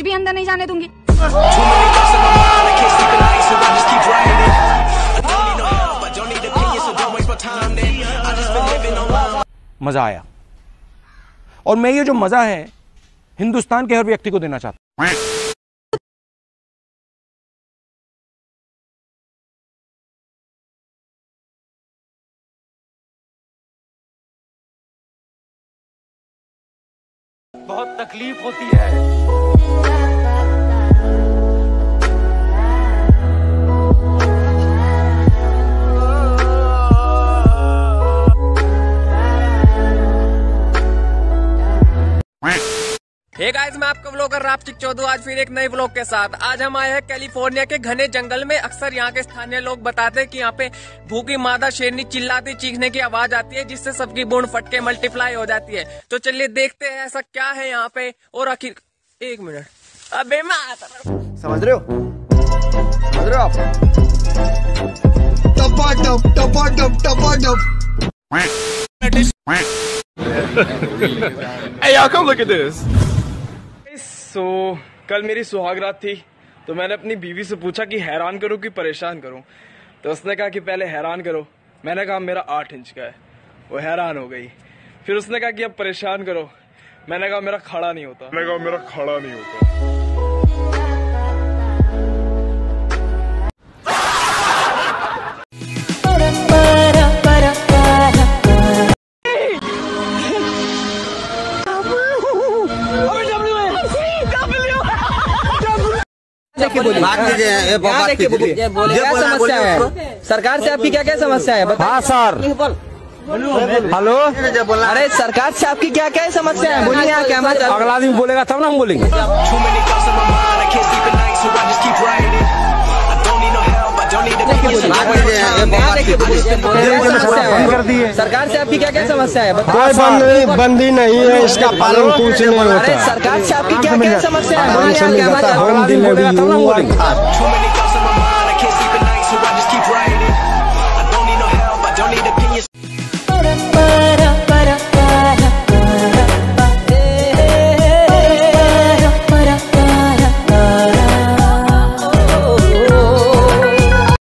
भी अंदर नहीं जाने दूंगी। मजा आया, और मैं ये जो मजा है हिंदुस्तान के हर व्यक्ति को देना चाहता हूं। बहुत तकलीफ होती है। हे गाइस, मैं आपका व्लॉगर रापचिक चौधरी आज फिर एक नए व्लॉग के साथ। आज हम आए हैं कैलिफोर्निया के घने जंगल में। अक्सर यहाँ के स्थानीय लोग बताते हैं कि यहाँ पे भूखी मादा शेरनी चिल्लाती चीखने की आवाज आती है, जिससे सबकी भ्रूण फटके मल्टीप्लाई हो जाती है। तो चलिए देखते हैं ऐसा क्या है यहाँ पे। और आखिर एक मिनट, अबे मैं आता हूं। समझ रहे हो आप? Hey y'all, come look at this. कल मेरी सुहागरात थी, तो मैंने अपनी बीवी से पूछा कि हैरान करूं कि परेशान करूं। तो उसने कहा कि पहले हैरान करो। मैंने कहा मेरा 8 इंच का है। वो हैरान हो गई। फिर उसने कहा कि अब परेशान करो। मैंने कहा मेरा खड़ा नहीं होता। क्या समस्या है सरकार से? आपकी क्या क्या समस्या है? हाँ सर, हेलो। अरे सरकार से आपकी क्या क्या समस्या है? बोलिए। यहाँ कैमरा चल। अगला आदमी बोलेगा तब ना हम बोलेंगे। सरकार से आपकी क्या क्या समस्या है? कोई बंदी नहीं है, इसका पालन कुछ नहीं होता। सरकार से आपकी क्या क्या समस्या है? अगला आदमी बोलेगा तब ना हम बोलेंगे।